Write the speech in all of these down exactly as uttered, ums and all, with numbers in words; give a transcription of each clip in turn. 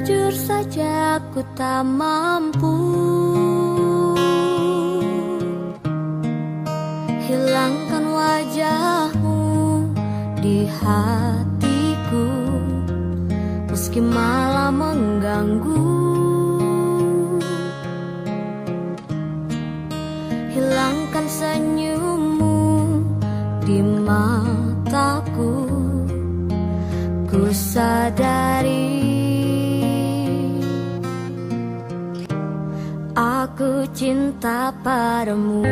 Jujur saja aku tak mampu hilangkan wajahmu di hatiku, meski malah mengganggu. Hilangkan senyummu di mataku, ku sadari aku cinta padamu.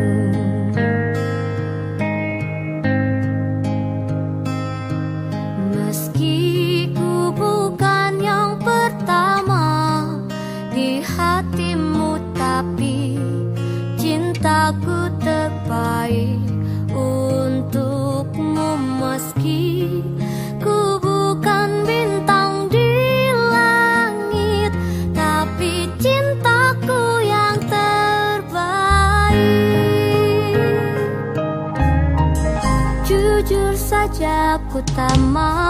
Meski ku bukan yang pertama di hatimu, tapi cintaku terbaik untukmu. Meski ku bukan bintang di langit, tapi cintaku yang terbaik. Jujur saja aku tak mau